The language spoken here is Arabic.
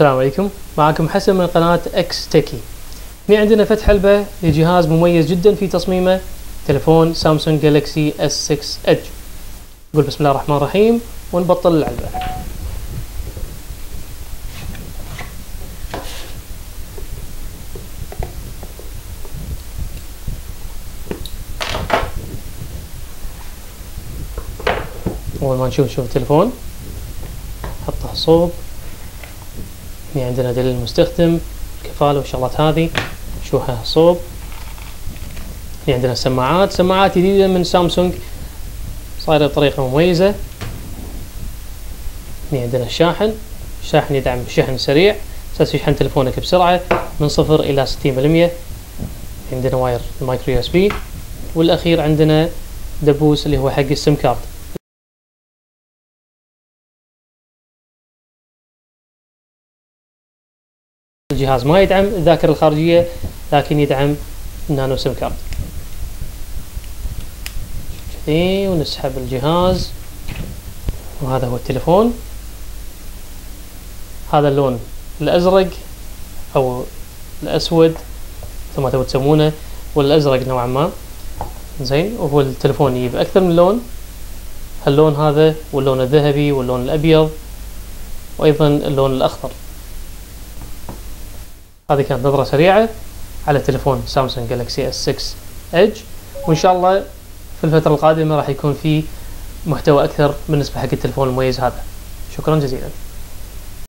السلام عليكم، معكم حسن من قناة اكس تكي. هنا عندنا فتح علبة لجهاز مميز جدا في تصميمه، تلفون سامسونج جالكسي S6 إدج. نقول بسم الله الرحمن الرحيم ونبطل العلبة. أول ما نشوف التلفون نحطه صوب. هنا عندنا دليل المستخدم، الكفالة والشغلات هذه نشوفها صوب. هنا عندنا سماعات جديدة من سامسونج صايرة بطريقة مميزة. هنا عندنا الشاحن يدعم شحن سريع، أساس يشحن تلفونك بسرعة من 0 إلى 60%. عندنا واير المايكرو USB، والأخير عندنا دبوس اللي هو حق السم كارد. الجهاز ما يدعم الذاكرة الخارجية، لكن يدعم النانو سم كارد. ونسحب الجهاز، وهذا هو التلفون. هذا اللون الأزرق أو الأسود مثل ما تبون تسمونه، والأزرق نوعا ما. زين، وهو التلفون يجيب أكثر من لون، اللون هذا واللون الذهبي واللون الأبيض وأيضا اللون الأخضر. هذه كانت نظرة سريعة على تلفون سامسونج جالكسي S6 إدج، وإن شاء الله في الفترة القادمة راح يكون في محتوى أكثر بالنسبة حق التلفون المميز هذا. شكرا جزيلا.